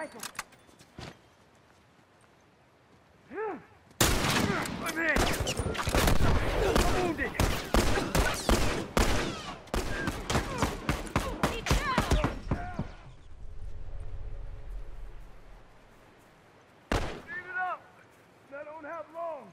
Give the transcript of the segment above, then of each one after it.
rifle. I'm hit. I'm wounded. Speed it up. I don't have long.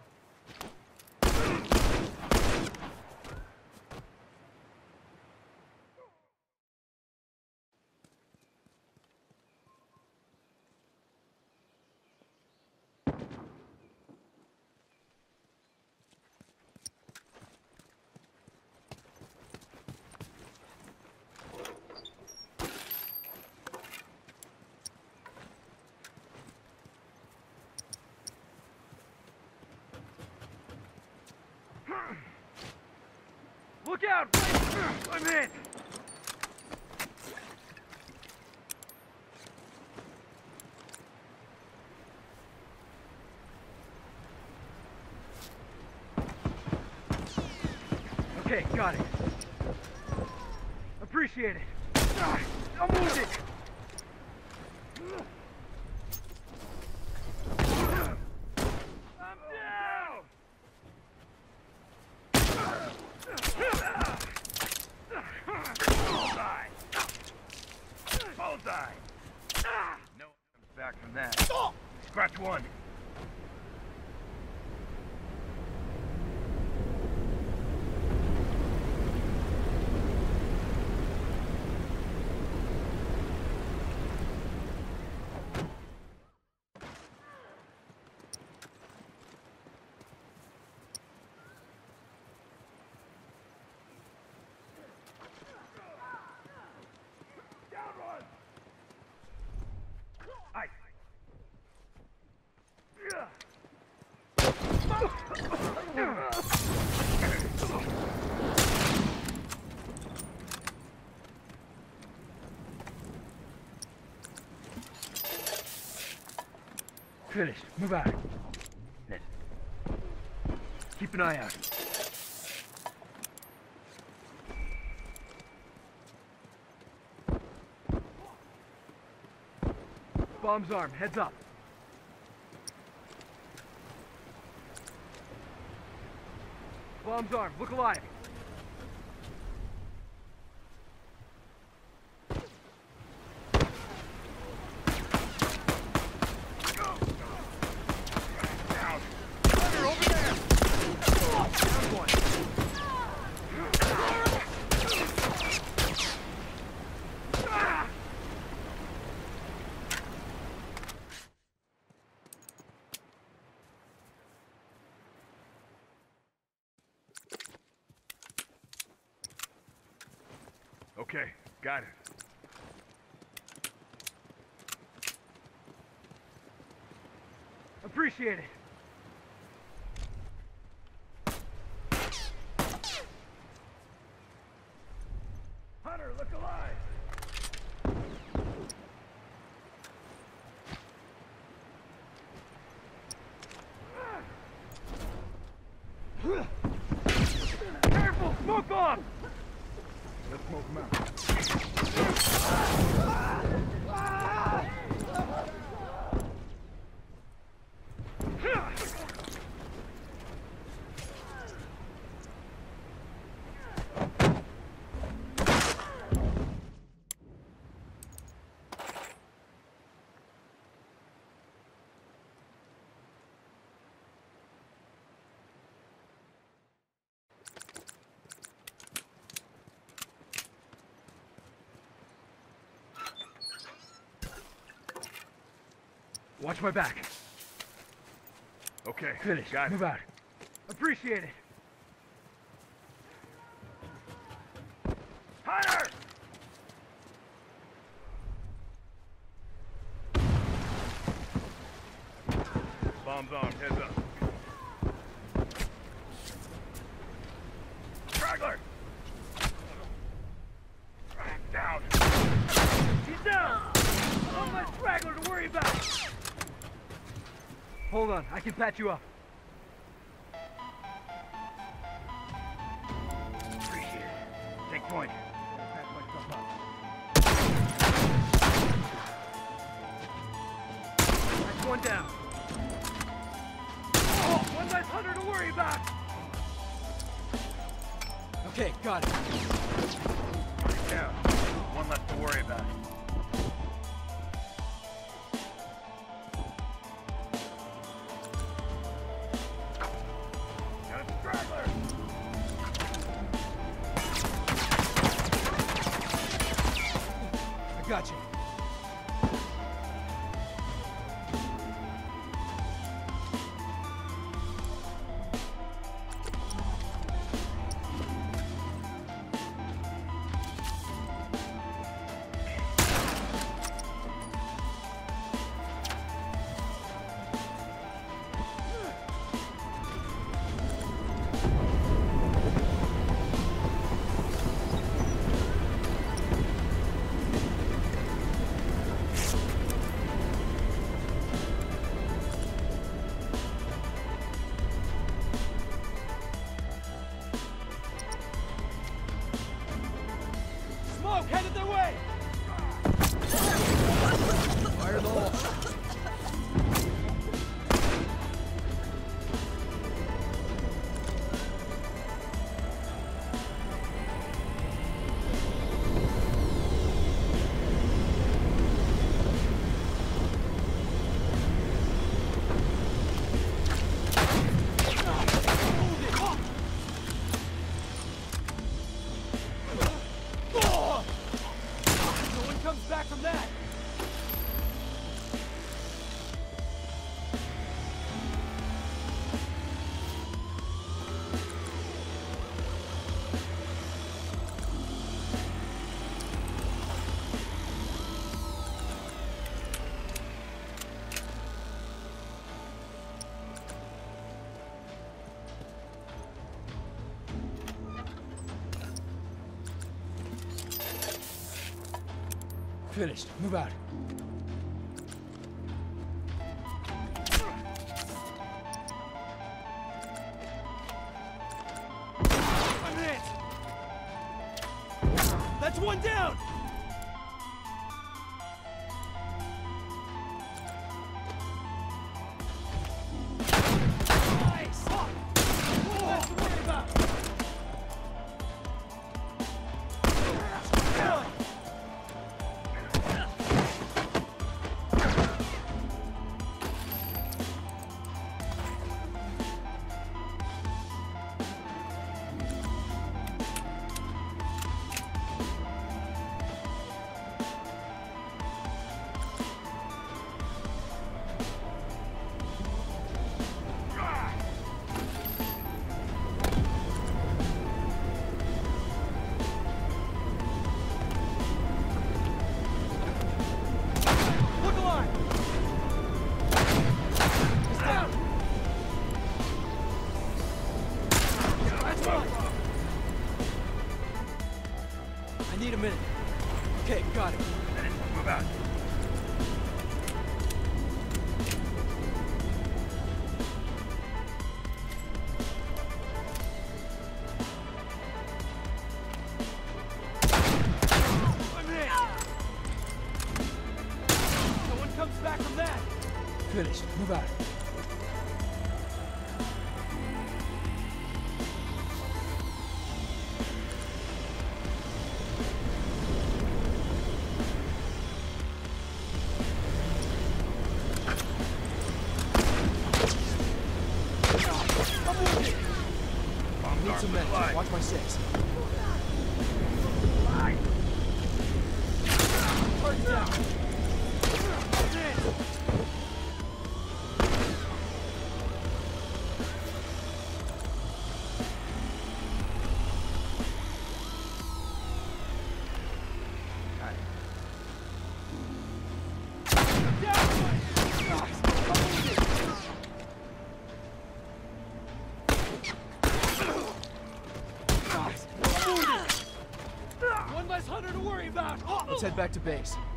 Look out! I'm hit! Okay, got it. Appreciate it. I'm wounded! I'm down! Bullseye! No one comes back from that. Scratch one. Finished. Move out. Then. Keep an eye out. Bomb's armed. Heads up. Bomb's armed. Look alive. Okay, got it. Appreciate it. Hunter, look alive. Careful, smoke off! Let's smoke him out. Watch my back. Okay, finish. Got it. Move out. Appreciate it. Hunter! Bombs armed. Heads up. Straggler! Down. He's down! One less straggler to worry about. Hold on, I can patch you up. Appreciate it. Take point. I'll patch myself up. got it. Down. One left to worry about. Got a straggler! I got you. Smoke headed their way! Fire the hole. No one comes back from that! Finished. Move out. I'm hit! That's one down! Nice! That's to worry about! Look alive! He's down! That's one! I need a minute. Okay, got it. Move out. I'm hit! No one comes back from that! Finished. Move out. Need some men. Watch my six. Target down! I'm hit! One less hunter to worry about! Let's head back to base.